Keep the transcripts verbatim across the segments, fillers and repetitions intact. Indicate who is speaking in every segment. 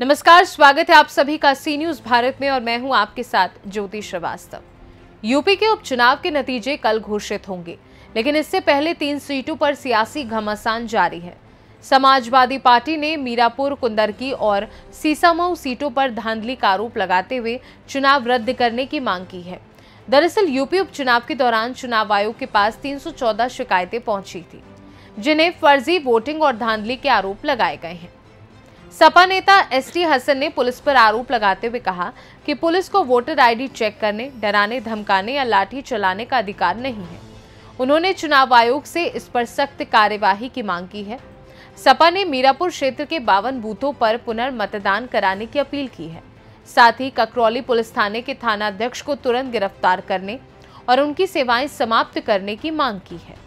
Speaker 1: नमस्कार, स्वागत है आप सभी का सी न्यूज भारत में और मैं हूं आपके साथ ज्योति श्रीवास्तव। यूपी के उपचुनाव के नतीजे कल घोषित होंगे, लेकिन इससे पहले तीन सीटों पर सियासी घमासान जारी है। समाजवादी पार्टी ने मीरापुर, कुंदरकी और सीसामऊ सीटों पर धांधली का आरोप लगाते हुए चुनाव रद्द करने की मांग की है। दरअसल यूपी उपचुनाव के दौरान चुनाव आयोग के पास तीन सौ चौदह शिकायतें पहुंची थी, जिन्हें फर्जी वोटिंग और धांधली के आरोप लगाए गए हैं। सपा नेता एस टी हसन ने पुलिस पर आरोप लगाते हुए कहा कि पुलिस को वोटर आईडी चेक करने, डराने, धमकाने या लाठी चलाने का अधिकार नहीं है। उन्होंने चुनाव आयोग से इस पर सख्त कार्यवाही की मांग की है। सपा ने मीरापुर क्षेत्र के बावन बूथों पर पुनर्मतदान कराने की अपील की है। साथ ही ककरौली पुलिस थाने के थानाध्यक्ष को तुरंत गिरफ्तार करने और उनकी सेवाएं समाप्त करने की मांग की है।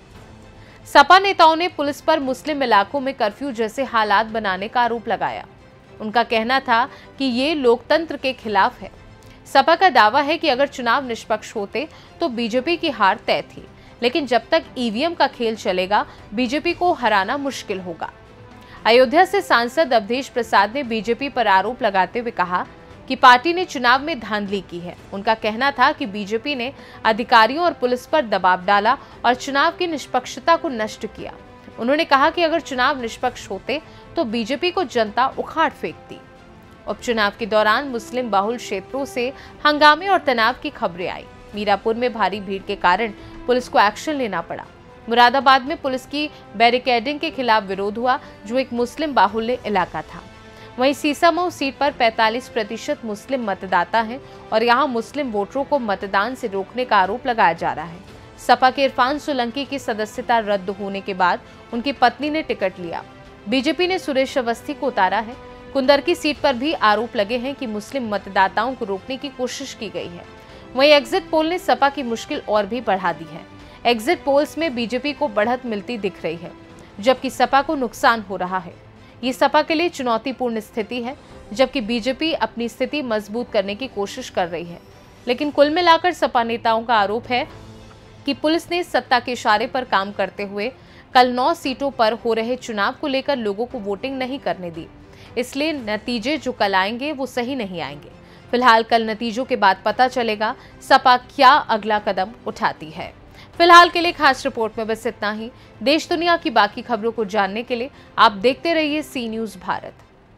Speaker 1: सपा नेताओं ने पुलिस पर मुस्लिम इलाकों में कर्फ्यू जैसे हालात बनाने का आरोप लगाया। उनका कहना था कि ये लोकतंत्र के खिलाफ है। सपा का दावा है कि अगर चुनाव निष्पक्ष होते तो बीजेपी की हार तय थी, लेकिन जब तक ईवीएम का खेल चलेगा, बीजेपी को हराना मुश्किल होगा। अयोध्या से सांसद अवधेश प्रसाद ने बीजेपी पर आरोप लगाते हुए कहा कि पार्टी ने चुनाव में धांधली की है। उनका कहना था कि बीजेपी ने अधिकारियों और पुलिस पर दबाव डाला और चुनाव की निष्पक्षता को नष्ट किया। उन्होंने कहा कि अगर चुनाव निष्पक्ष होते तो बीजेपी को जनता उखाड़ फेंकती। उपचुनाव के दौरान मुस्लिम बहुल क्षेत्रों से हंगामे और तनाव की खबरें आई। मीरापुर में भारी भीड़ के कारण पुलिस को एक्शन लेना पड़ा। मुरादाबाद में पुलिस की बैरिकेडिंग के खिलाफ विरोध हुआ, जो एक मुस्लिम बाहुल्य इलाका था। वहीं सीसामऊ सीट पर पैंतालीस प्रतिशत मुस्लिम मतदाता हैं और यहां मुस्लिम वोटरों को मतदान से रोकने का आरोप लगाया जा रहा है। सपा के इरफान सोलंकी की सदस्यता रद्द होने के बाद उनकी पत्नी ने टिकट लिया। बीजेपी ने सुरेश अवस्थी को उतारा है। कुंदरकी सीट पर भी आरोप लगे हैं कि मुस्लिम मतदाताओं को रोकने की कोशिश की गई है। वहीं एग्जिट पोल ने सपा की मुश्किल और भी बढ़ा दी है। एग्जिट पोल्स में बीजेपी को बढ़त मिलती दिख रही है, जबकि सपा को नुकसान हो रहा है। ये सपा के लिए चुनौतीपूर्ण स्थिति है, जबकि बीजेपी अपनी स्थिति मजबूत करने की कोशिश कर रही है। लेकिन कुल मिलाकर सपा नेताओं का आरोप है कि पुलिस ने सत्ता के इशारे पर काम करते हुए कल नौ सीटों पर हो रहे चुनाव को लेकर लोगों को वोटिंग नहीं करने दी। इसलिए नतीजे जो कल आएंगे वो सही नहीं आएंगे। फिलहाल कल नतीजों के बाद पता चलेगा सपा क्या अगला कदम उठाती है। फिलहाल के लिए खास रिपोर्ट में बस इतना ही। देश दुनिया की बाकी खबरों को जानने के लिए आप देखते रहिए सी न्यूज भारत।